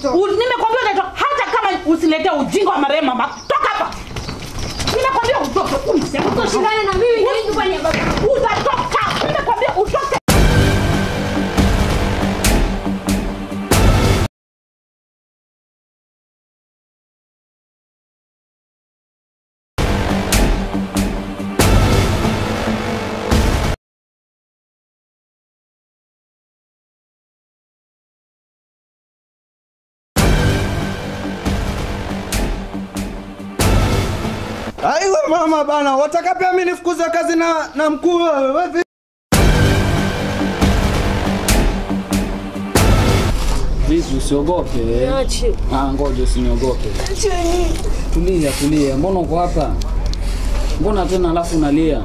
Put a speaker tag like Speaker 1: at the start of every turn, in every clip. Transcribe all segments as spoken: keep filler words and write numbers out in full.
Speaker 1: Nimekwambia unatoka hata kama usilete ujinga wa marehemu mama. Toka hapa. Nimekwambia utoke.
Speaker 2: Utoshikane na mimi na nyumbani ya baba.
Speaker 1: Utatoka. Nimekwambia utoke.
Speaker 3: Aiwe mama bana, wataka pia mimi nifukuze kazi na na mkuu wewe.
Speaker 4: Vizu usiogope.
Speaker 2: Niache.
Speaker 4: Ah, ngoja usiniogope.
Speaker 2: Acheni.
Speaker 4: Tulia, tulia. Mbona uko hapa? Mbona tena alafu unalia?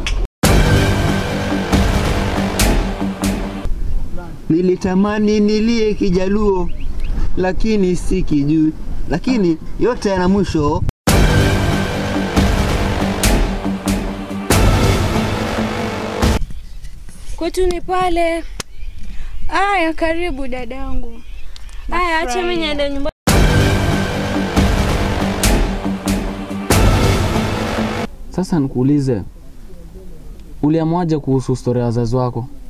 Speaker 5: Nilitamani nilie Kijaluo lakini si Kijuu. Lakini yote yana mwisho.
Speaker 2: Kwetu ni pale. Aya, karibu dadangu. Aya, acha mimi niende nyumbani.
Speaker 4: Sasa nikuulize. Uliamwaje kuhusu story ya wazazi wako?